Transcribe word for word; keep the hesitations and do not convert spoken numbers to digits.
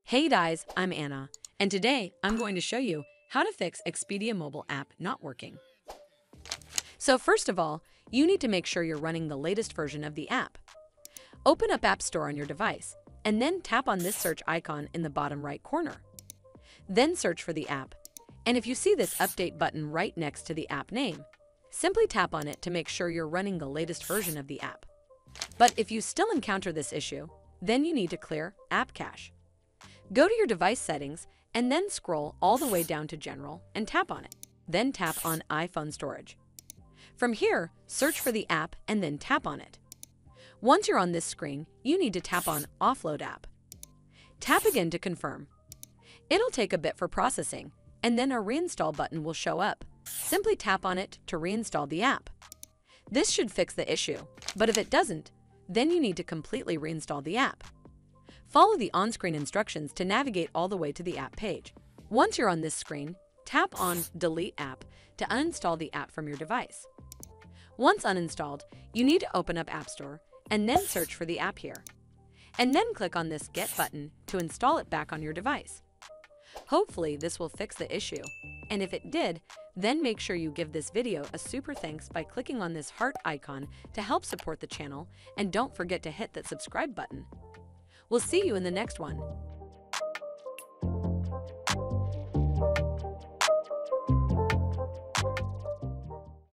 Hey guys, I'm Anna, and today I'm going to show you how to fix Expedia mobile app not working. So first of all, you need to make sure you're running the latest version of the app. Open up App Store on your device, and then tap on this search icon in the bottom right corner. Then search for the app, and if you see this update button right next to the app name, simply tap on it to make sure you're running the latest version of the app. But if you still encounter this issue, then you need to clear App Cache. Go to your device settings and then scroll all the way down to General and tap on it. Then tap on iPhone Storage. From here, search for the app and then tap on it. Once you're on this screen, you need to tap on Offload App. Tap again to confirm. It'll take a bit for processing, and then a Reinstall button will show up. Simply tap on it to reinstall the app. This should fix the issue, but if it doesn't, then you need to completely reinstall the app. Follow the on-screen instructions to navigate all the way to the app page. Once you're on this screen, tap on Delete App to uninstall the app from your device. Once uninstalled, you need to open up App Store and then search for the app here. And then click on this Get button to install it back on your device. Hopefully this will fix the issue, and if it did, then make sure you give this video a super thanks by clicking on this heart icon to help support the channel, and don't forget to hit that subscribe button. We'll see you in the next one.